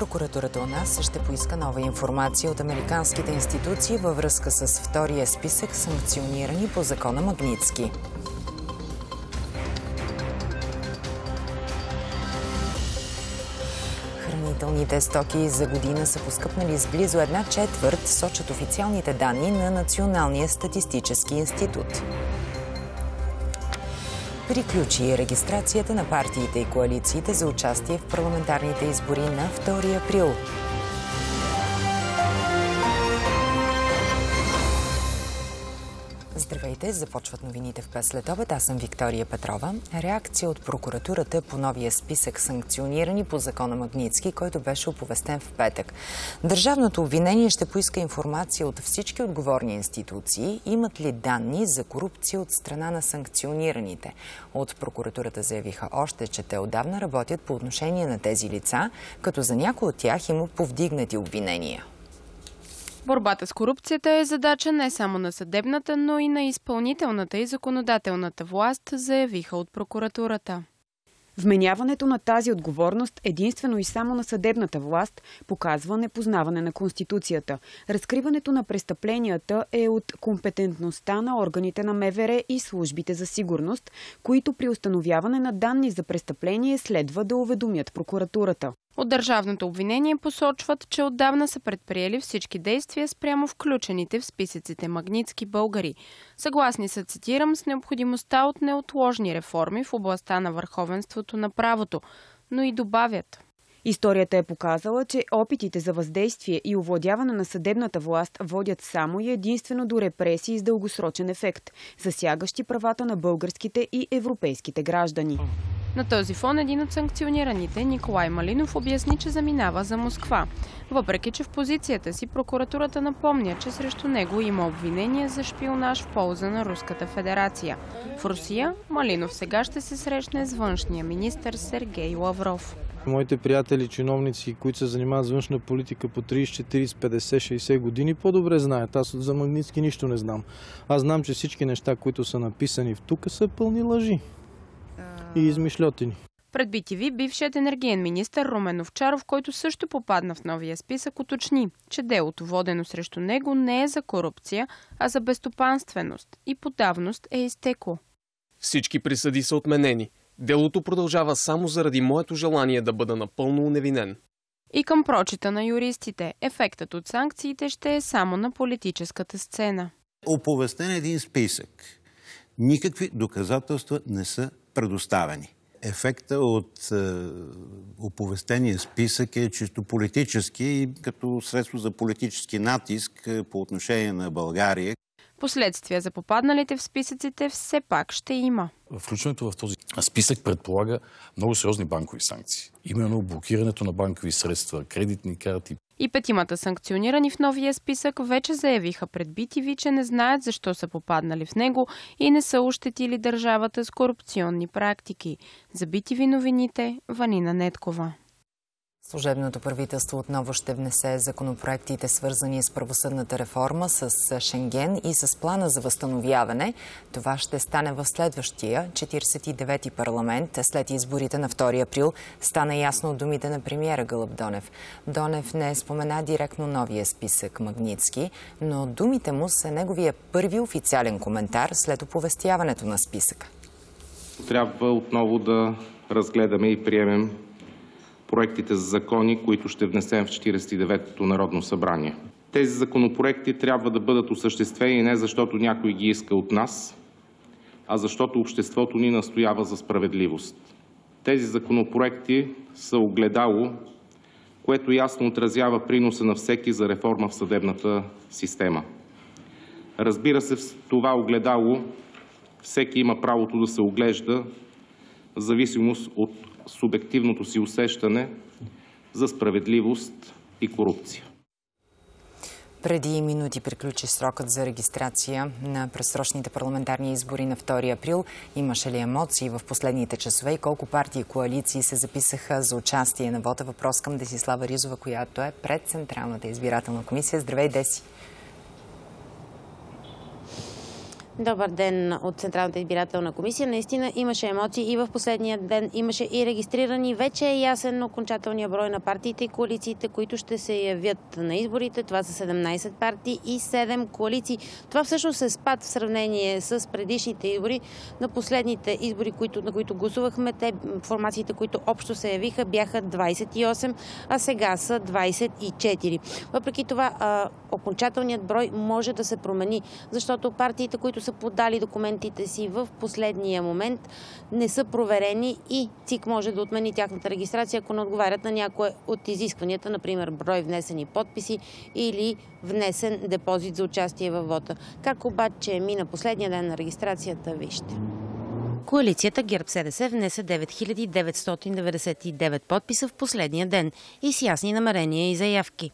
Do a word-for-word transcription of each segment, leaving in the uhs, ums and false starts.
Прокуратурата у нас ще поиска нова информация от американските институции във връзка с втория списък санкционирани по закона Магнитски. Хранителните стоки за година са поскъпнали с близо една четвърт, сочат официалните данни на Националния статистически институт. Приключи регистрацията на партиите и коалициите за участие в парламентарните избори на втори април. Здравейте, започват новините в пет след обед. Аз съм Виктория Петрова. Реакция от прокуратурата по новия списък санкционирани по закона Магнитски, който беше оповестен в петък. Държавното обвинение ще поиска информация от всички отговорни институции. Имат ли данни за корупция от страна на санкционираните? От прокуратурата заявиха още, че те отдавна работят по отношение на тези лица, като за някои от тях има повдигнати обвинения. Борбата с корупцията е задача не само на съдебната, но и на изпълнителната и законодателната власт, заявиха от прокуратурата. Вменяването на тази отговорност единствено и само на съдебната власт показва непознаване на Конституцията. Разкриването на престъпленията е от компетентността на органите на МВР и службите за сигурност, които при установяване на данни за престъпление следва да уведомят прокуратурата. От държавното обвинение посочват, че отдавна са предприели всички действия спрямо включените в списъците Магнитски българи. Съгласни са, цитирам, с необходимостта от неотложни реформи в областта на върховенството на правото, но и добавят. Историята е показала, че опитите за въздействие и овладяване на съдебната власт водят само и единствено до репресии с дългосрочен ефект, засягащи правата на българските и европейските граждани. На този фон един от санкционираните, Николай Малинов, обясни, че заминава за Москва. Въпреки че в позицията си прокуратурата напомня, че срещу него има обвинение за шпионаж в полза на Руската федерация. В Русия Малинов сега ще се срещне с външния министър Сергей Лавров. Моите приятели, чиновници, които се занимават с външна политика по трийсет, четирийсет, петдесет, шейсет години, по-добре знаят. Аз за Магнитски нищо не знам. Аз знам, че всички неща, които са написани в тук, са пълни лъжи и измишльотини. Пред Би Ти Ви бившият енергиен министър Румен Овчаров, който също попадна в новия списък, уточни, че делото, водено срещу него, не е за корупция, а за безстопанственост и по давност е изтекло. Всички присъди са отменени. Делото продължава само заради моето желание да бъда напълно уневинен. И към прочита на юристите, ефектът от санкциите ще е само на политическата сцена. Оповестен един списък. Никакви доказателства не са предоставени. Ефектът от е, оповестения списък е чисто политически и като средство за политически натиск по отношение на България. Последствия за попадналите в списъците все пак ще има. Включването в този списък предполага много сериозни банкови санкции. Именно блокирането на банкови средства, кредитни карти. И петимата санкционирани в новия списък вече заявиха пред Би Ти Ви, че не знаят защо са попаднали в него и не са ощетили държавата с корупционни практики. За Би Ти Ви новините, Ванина Неткова. Служебното правителство отново ще внесе законопроектите, свързани с правосъдната реформа, с Шенген и с плана за възстановяване. Това ще стане в следващия четирийсет и девети парламент. След изборите на втори април стана ясно от думите на премиера Гълъб Донев. Донев не спомена директно новия списък Магнитски, но думите му са неговия първи официален коментар след оповестяването на списъка. Трябва отново да разгледаме и приемем проектите за закони, които ще внесем в четирийсет и деветото Народно събрание. Тези законопроекти трябва да бъдат осъществени не защото някой ги иска от нас, а защото обществото ни настоява за справедливост. Тези законопроекти са огледало, което ясно отразява приноса на всеки за реформа в съдебната система. Разбира се, в това огледало всеки има правото да се оглежда в зависимост от субективното си усещане за справедливост и корупция. Преди минути приключи срокът за регистрация на предсрочните парламентарни избори на втори април. Имаше ли емоции в последните часове и колко партии и коалиции се записаха за участие на вота? Въпрос към Десислава Ризова, която е пред Централната избирателна комисия. Здравей, Деси! Добър ден от Централната избирателна комисия. Наистина имаше емоции и в последния ден имаше и регистрирани. Вече е ясен окончателния брой на партиите и коалициите, които ще се явят на изборите. Това са седемнайсет партии и седем коалиции. Това всъщност е спад в сравнение с предишните избори. На последните избори, които, на които гласувахме, те формациите, които общо се явиха, бяха двайсет и осем, а сега са двайсет и четири. Въпреки това, а, окончателният брой може да се промени, защото партиите, които са подали документите си в последния момент, не са проверени и ЦИК може да отмени тяхната регистрация, ако не отговарят на някое от изискванията, например брой внесени подписи или внесен депозит за участие във вота. Как обаче мина последния ден на регистрацията, вижте. Коалицията ГЕРБ-СДС внесе девет хиляди деветстотин деветдесет и девет подписа в последния ден и с ясни намерения и заявки.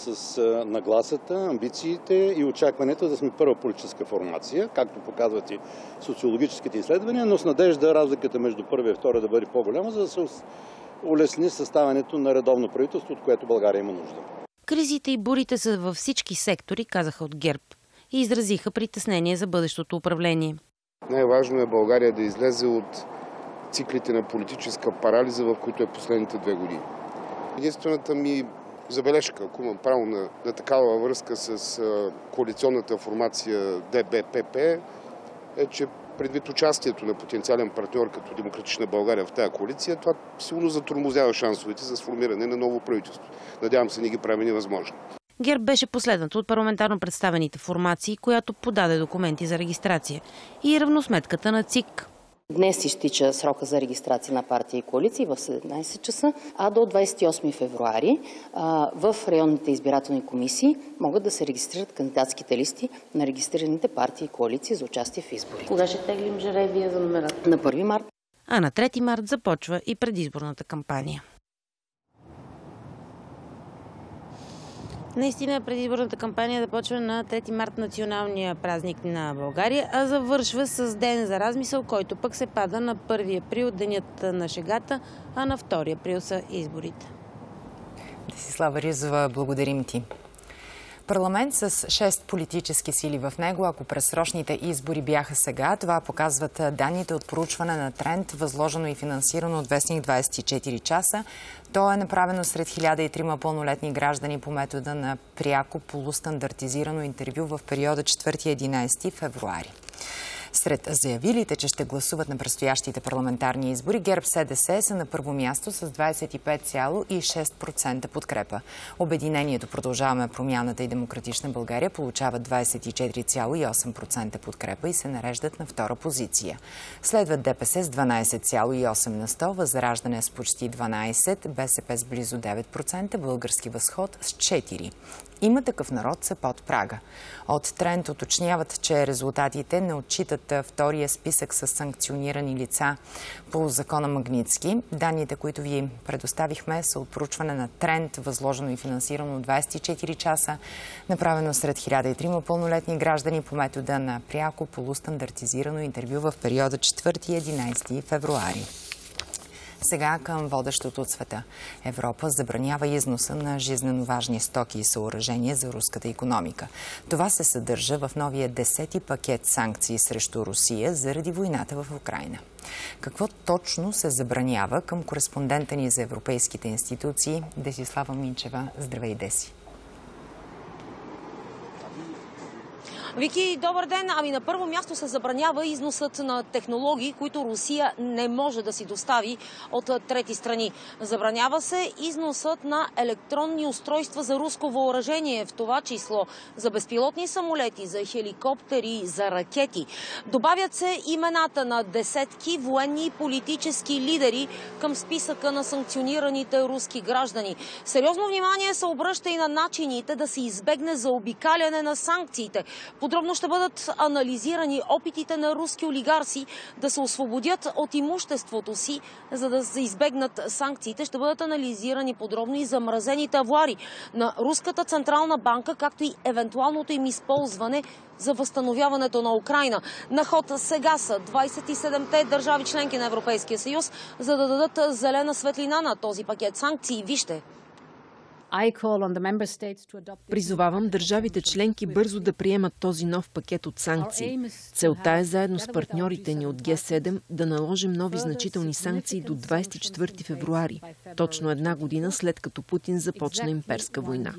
С нагласата, амбициите и очакването да сме първа политическа формация, както показват и социологическите изследвания, но с надежда разликата между първа и втора да бъде по-голяма, за да се улесни съставянето на редовно правителство, от което България има нужда. Кризите и бурите са във всички сектори, казаха от ГЕРБ, и изразиха притеснение за бъдещото управление. Най-важно е България да излезе от циклите на политическа парализа, в които е последните две години. Единствената ми забележка, ако имам право на, на такава връзка с а, коалиционната формация Д Б П П, е, че предвид участието на потенциален партньор като Демократична България в тази коалиция, това сигурно затормозява шансовете за сформиране на ново правителство. Надявам се, не ги прави невъзможно. ГЕРБ беше последната от парламентарно представените формации, която подаде документи за регистрация, и равносметката на ЦИК. Днес изтича срока за регистрация на партии и коалиции в седемнайсет часа, а до двайсет и осми февруари в районните избирателни комисии могат да се регистрират кандидатските листи на регистрираните партии и коалиции за участие в избори. Кога ще теглим жребия за номерата? На първи март. А на трети март започва и предизборната кампания. Наистина предизборната кампания започва на трети март, националния празник на България, а завършва с ден за размисъл, който пък се пада на първи април, денят на шегата, а на втори април са изборите. Десислава Ризова, благодарим ти. Парламент с шест политически сили в него, ако предсрочните избори бяха сега, това показват данните от проучване на Тренд, възложено и финансирано от вестник двайсет и четири часа. То е направено сред хиляда и трима пълнолетни граждани по метода на пряко полустандартизирано интервю в периода четвърти до единайсети февруари. Сред заявилите, че ще гласуват на предстоящите парламентарни избори, ГЕРБ-СДС са на първо място с двайсет и пет цяло и шест процента подкрепа. Обединението Продължаваме промяната и Демократична България получават двайсет и четири цяло и осем процента подкрепа и се нареждат на втора позиция. Следват ДПС с дванайсет цяло и осем на сто, Възраждане с почти дванайсет, БСП с близо девет процента, Български възход с четири. Има такъв народ са под прага. От Тренд уточняват, че резултатите не отчитат втория списък с санкционирани лица по закона Магнитски. Данните, които ви предоставихме, са от проучване на Тренд, възложено и финансирано от двайсет и четири часа, направено сред хиляда и трима пълнолетни граждани по метода на пряко полустандартизирано интервю в периода четвърти до единайсети февруари. Сега към водещото от света. Европа забранява износа на жизнено важни стоки и съоръжения за руската икономика. Това се съдържа в новия десети пакет санкции срещу Русия заради войната в Украйна. Какво точно се забранява? Към кореспондента ни за европейските институции Десислава Минчева. Здравей, Деси! Вики, добър ден! Ами на първо място се забранява износът на технологии, които Русия не може да си достави от трети страни. Забранява се износът на електронни устройства за руско въоръжение, в това число за безпилотни самолети, за хеликоптери, за ракети. Добавят се имената на десетки военни и политически лидери към списъка на санкционираните руски граждани. Сериозно внимание се обръща и на начините да се избегне заобикаляне на санкциите. Подробно ще бъдат анализирани опитите на руски олигарси да се освободят от имуществото си, за да се избегнат санкциите. Ще бъдат анализирани подробно и замразените авуари на Руската централна банка, както и евентуалното им използване за възстановяването на Украйна. На ход сега са двайсет и седемте държави членки на Европейския съюз, за да дадат зелена светлина на този пакет санкции. Вижте. Призовавам държавите членки бързо да приемат този нов пакет от санкции. Целта е заедно с партньорите ни от Г седем да наложим нови значителни санкции до двадесет и четвърти февруари, точно една година след като Путин започна имперска война.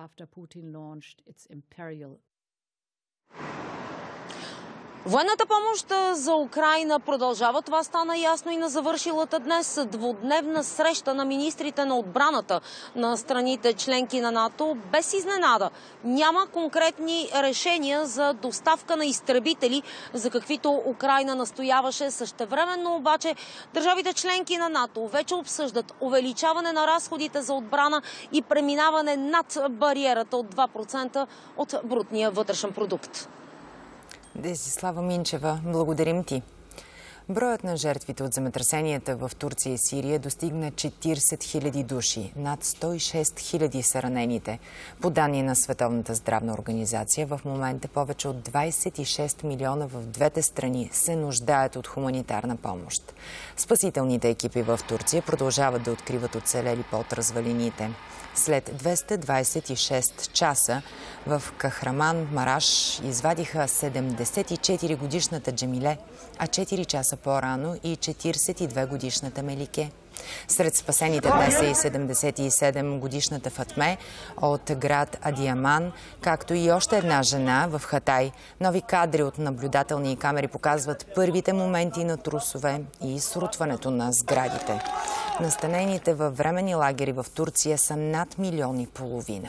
Военната помощ за Украйна продължава. Това стана ясно и на завършилата днес двудневна среща на министрите на отбраната на страните членки на НАТО. Без изненада няма конкретни решения за доставка на изтребители, за каквито Украйна настояваше. Същевременно обаче държавите членки на НАТО вече обсъждат увеличаване на разходите за отбрана и преминаване над бариерата от два процента от брутния вътрешен продукт. Десислава Минчева, благодарим ти. Броят на жертвите от земетресенията в Турция и Сирия достигна четиридесет хиляди души. Над сто и шест хиляди са ранените. По данни на Световната здравна организация, в момента повече от двадесет и шест милиона в двете страни се нуждаят от хуманитарна помощ. Спасителните екипи в Турция продължават да откриват оцелели под развалините. След двеста двадесет и шест часа в Кахраман Мараш извадиха седемдесет и четири годишната Джемиле, а четири часа по-рано и четиридесет и две годишната Мелике. Сред спасените днес е и седемдесет и седем годишната Фатме от град Адиаман, както и още една жена в Хатай. Нови кадри от наблюдателни камери показват първите моменти на трусове и срутването на сградите. Настанените във временни лагери в Турция са над милион и половина.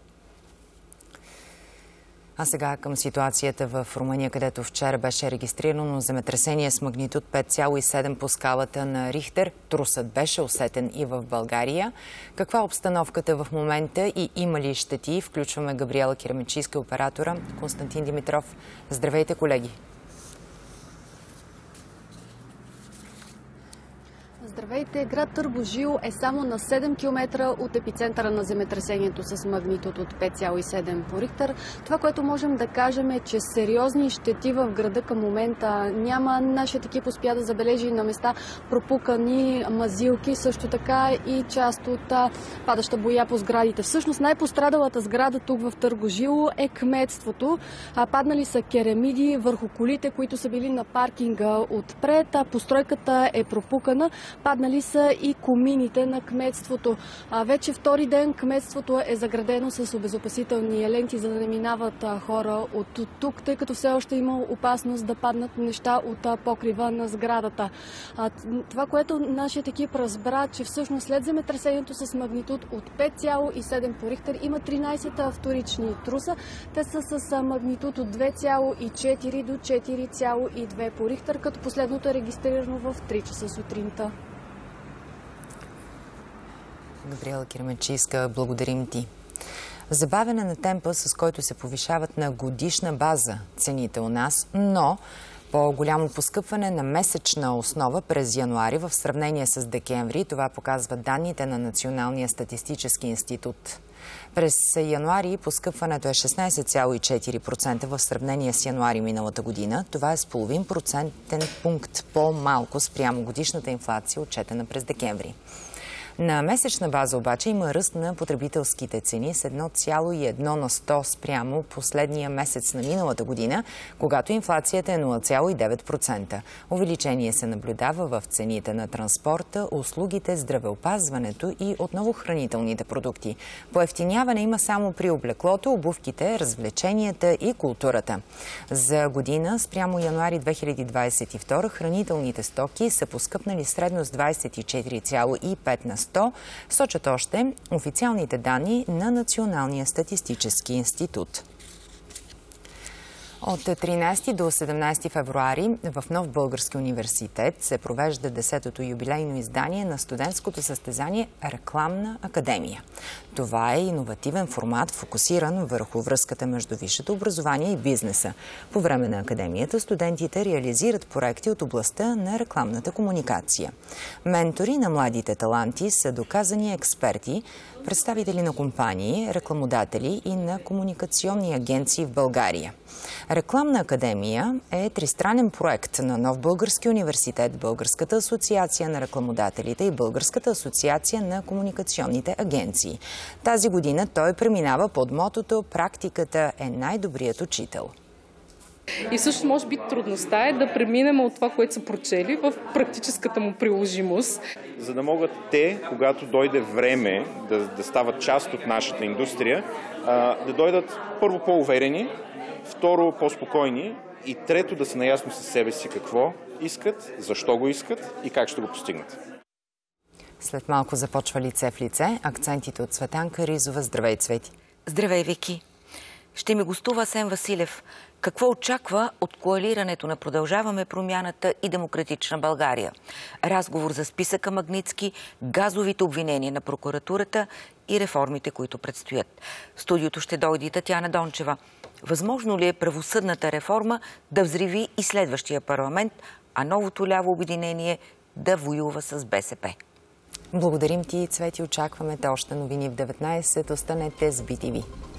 А сега към ситуацията в Румъния, където вчера беше регистрирано земетресение с магнитуд пет цяло и седем по скалата на Рихтер. Трусът беше усетен и в България. Каква е обстановката в момента и има ли щети? Включваме Габриела Киремечийска, оператора Константин Димитров. Здравейте, колеги! Здравейте! Град Търговожил е само на седем километра от епицентъра на земетресението с магнитуд от пет цяло и седем по Рихтер. Това, което можем да кажем е, че сериозни щети в града към момента няма. Нашият екип успя да забележи на места пропукани мазилки, също така и част от падаща боя по сградите. Всъщност най-пострадалата сграда тук в Търговожил е кметството. Паднали са керамиди върху колите, които са били на паркинга отпред. Постройката е пропукана. Паднали са и комините на кметството. А, вече втори ден кметството е заградено с обезопасителни ленти, за да не минават а, хора от тук, тъй като все още има опасност да паднат неща от а, покрива на сградата. А, това, което нашият екип разбра, че всъщност след земетресението с магнитуд от пет цяло и седем по Рихтер има тринадесет вторични труса. Те са с а, магнитуд от две цяло и четири до четири цяло и две по Рихтер, като последното е регистрирано в три часа сутринта. Габриела Киремечийска, благодарим ти. Забавяне на темпа, с който се повишават на годишна база цените у нас, но по-голямо поскъпване на месечна основа през януари в сравнение с декември. Това показват данните на Националния статистически институт. През януари поскъпването е шестнадесет цяло и четири процента в сравнение с януари миналата година. Това е с половин процентен пункт по-малко спрямо годишната инфлация, отчетена през декември. На месечна база обаче има ръст на потребителските цени с едно цяло и едно на сто спрямо последния месец на миналата година, когато инфлацията е нула цяло и девет процента. Увеличение се наблюдава в цените на транспорта, услугите, здравеопазването и отново хранителните продукти. Поевтиняване има само при облеклото, обувките, развлеченията и културата. За година спрямо януари две хиляди двадесет и втора хранителните стоки са поскъпнали средно с двадесет и четири цяло и пет на сто, сочат още официалните данни на Националния статистически институт. От тринадесети до седемнадесети февруари в Нов български университет се провежда десетото юбилейно издание на студентското състезание Рекламна академия. Това е иновативен формат, фокусиран върху връзката между висшето образование и бизнеса. По време на академията студентите реализират проекти от областта на рекламната комуникация. Ментори на младите таланти са доказани експерти, представители на компании, рекламодатели и на комуникационни агенции в България. Рекламна академия е тристранен проект на Нов български университет, Българската асоциация на рекламодателите и Българската асоциация на комуникационните агенции. Тази година той преминава под мотото "Практиката е най-добрият учител". И също може би трудността е да преминем от това, което са прочели, в практическата му приложимост. За да могат те, когато дойде време да, да стават част от нашата индустрия, да дойдат първо по-уверени, второ по-спокойни и трето да са наясно със себе си какво искат, защо го искат и как ще го постигнат. След малко започва лице в лице. Акцентите от Цветанка Ризова. Здравей, Цвети! Здравей, Вики! Ще ми гостува Асен Василев. Какво очаква от коалирането на Продължаваме промяната и Демократична България? Разговор за списъка Магнитски, газовите обвинения на прокуратурата и реформите, които предстоят. В студиото ще дойде Татяна Дончева. Възможно ли е правосъдната реформа да взриви и следващия парламент, а новото ляво обединение да воюва с БСП? Благодарим ти, Цвети. Очакваме те още новини в деветнайсет. Останете с Би Ти Ви.